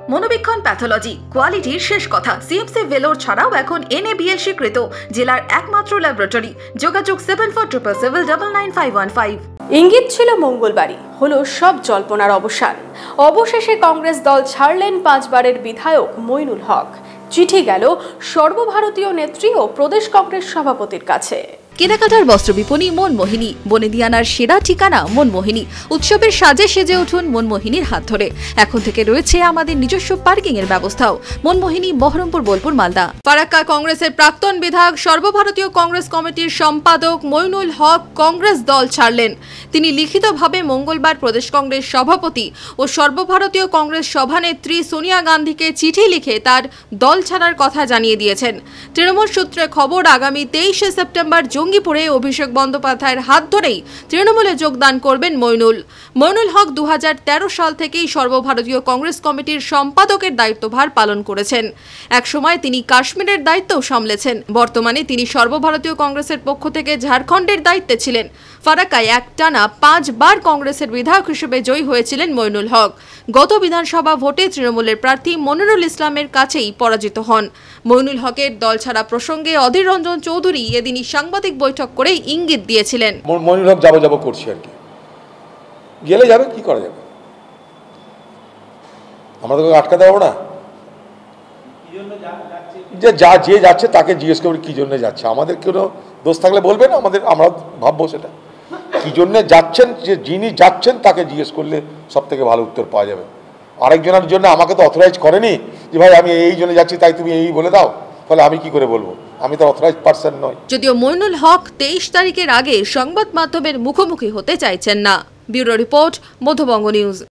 মনোবীক্ষণ pathology কোয়ালিটির শেষ কথা। সিএমসি ভেলোর ছাড়াও এখন NABL স্বীকৃত জেলার একমাত্র ল্যাবরেটরি। যোগাযোগ 7477999515। ইঙ্গিত ছিল মঙ্গলবারই, হলো সব জল্পনার অবসান। অবশেষে কংগ্রেস দল ছাড়লেন 5 বারের বিধায়ক মইনুল হক। চিঠি গেল সর্বভারতীয় নেত্রী ও প্রদেশ কংগ্রেস সভাপতির কাছে। কেনাকাটার বস্ত্র বিপণী মনমোহিনী, বনেদিয়ানার সেরা ঠিকানা মনমোহিনী। উৎসবের সাজে সেজে উঠুন মনমোহিনীর হাত ধরে। এখন থেকে রয়েছে আমাদের নিজস্ব পার্কিং এর ব্যবস্থাও। মনমোহিনী, বহরমপুর, বোলপুর, মালদা। ফারাক্কা কংগ্রেসের প্রাক্তন বিধায়ক, সর্বভারতীয় কংগ্রেস কমিটির সম্পাদক মইনুল হক কংগ্রেস দল ছাড়লেন। তিনি লিখিতভাবে মঙ্গলবার প্রদেশ কংগ্রেস সভাপতি ও সর্বভারতীয় কংগ্রেস সভানেত্রী সোনিয়া গান্ধীকে চিঠি লিখে তার দল ছাড়ার কথা জানিয়ে দিয়েছেন। তৃণমূল সূত্রে খবর, আগামী 23শে সেপ্টেম্বর জঙ্গিপুরে অভিষেক বন্দ্যোপাধ্যায়ের হাত ধরেই তৃণমূলে যোগদান করবেন মইনুল হক 2013 সাল থেকেই সর্বভারতীয় কংগ্রেস কমিটির সম্পাদকের দায়িত্বভার পালন করেছেন। একসময় তিনি কাশ্মীরের দায়িত্বও সামলেছেন। বর্তমানে তিনি সর্বভারতীয় কংগ্রেসের পক্ষ থেকে ঝাড়খণ্ডের দায়িত্বে ছিলেন। ফারাক্কায় একটানা 5 বার কংগ্রেসের বিধায়ক হিসেবে জয়ী হয়েছিলেন মইনুল হক। গত বিধানসভা ভোটে তৃণমূলের প্রার্থী মনিরুল ইসলামের কাছেই পরাজিত হন। মইনুল হকের দল ছাড়া প্রসঙ্গে অধীর রঞ্জন চৌধুরী এদিনই সাংবাদিক বৈঠক করে ইঙ্গিত দিয়েছিলেন। মইনুল হক যাব করছি আর কি, গেলে যাবে, কি করা যাবে, আমরা তো আটকাতে পারবো না। যে যাচ্ছে তাকে জিজ্ঞেস করবে কি জন্য যাচ্ছে। আমাদের কোনো দোষ থাকলে বলবেন, আমরা ভাববো সেটা কি জন্য যাচ্ছেন। যে যিনি যাচ্ছেন তাকে জিজ্ঞেস করলে সব থেকে ভালো উত্তর পাওয়া যাবে। আরেকজনের জন্য আমাকে তো অথরাইজ করেনি যে ভাই আমি এই জন্য যাচ্ছি তাই তুমি এই বলে দাও, তাহলে আমি কি করে বলবো? আমি তো অথরাইজ পারসন নই। যদিও মইনুল হক 23 তারিখের আগে সংবাদ মাধ্যমের মুখোমুখি হতে চাইছেন না। Bureau report, Madhyabanga news.